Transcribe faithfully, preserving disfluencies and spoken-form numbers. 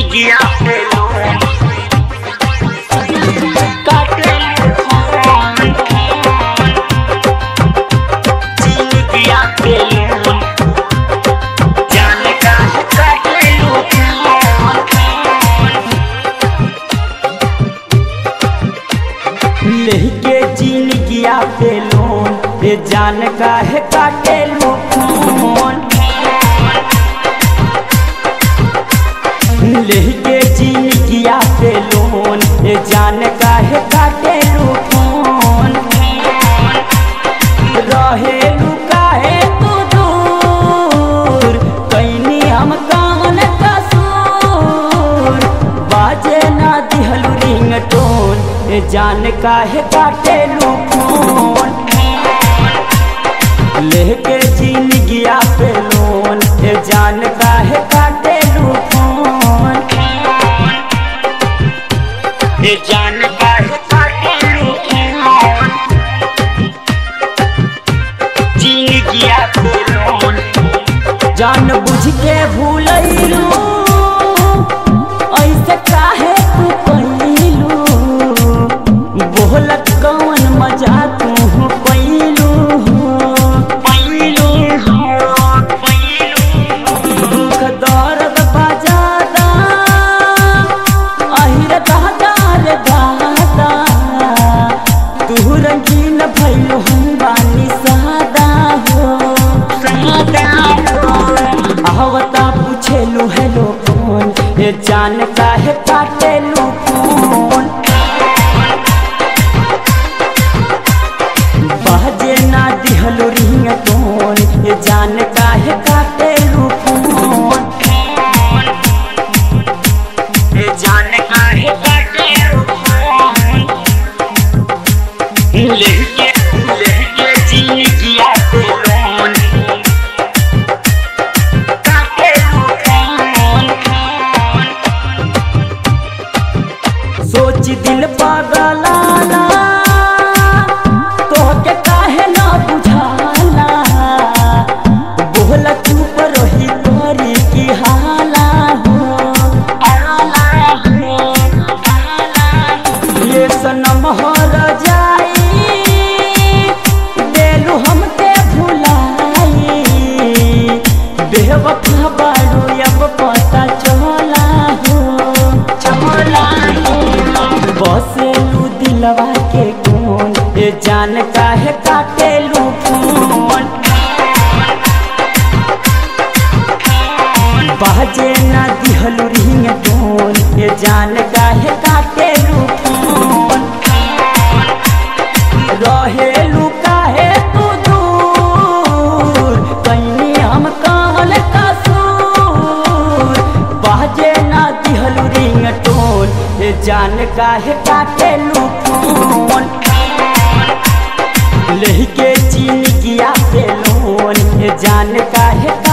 जिंदगिया पे लोन काटे जिंदगिया पे लोन जाने का काटे लेके जिंदगिया पे लोन ये जान का है काटे लो फोन लेके जिंदगिया पे लोन ये जान का है काटे लो फोन रहे लुका है तू दूर कैनी हम कान कसूर बाजे ना दिहलू रिंग टोन ये जान का है काटे लो फोन लेके जिंदगिया पे लोन ये जान का है काटे लो फोन ये जान का है काटे लो फोन जिंदगिया पे लोन जान बुझ के भूलैलू ऐसे काहे तू कइलू बोलत कौन मजा तू पैलू दुख दर्द बजादा अहिर दादार दादा तू रंगीन भइलू हम बानी सादा हो आवता पूछेलू हेलो फोन ये जान का है काटेलू फोन बाजे ना दिहलू रिंग टोन ये जान का है काटेलू फोन ये जान का है काटेलू फोन लेके लेके जिंदगिया पे लोन काटेलू फोन सोच दिल पागलाना सनम हर जाई देलू हमके भुलाई बेवफा बारू अब पता चला हो चला बसेलू दिलवा के कोन ये जान का है काटेलू फोन बाजे ना दिहलू रिंग टोन ये जान का है काटेलू फोन रहे लुका है तू दूर कैनी हम काल कसूर बाजे ना दिहलू रिंग टोन ये जान का है काटेलू फोन लेके जिंदगिया पे लोन ये जान का है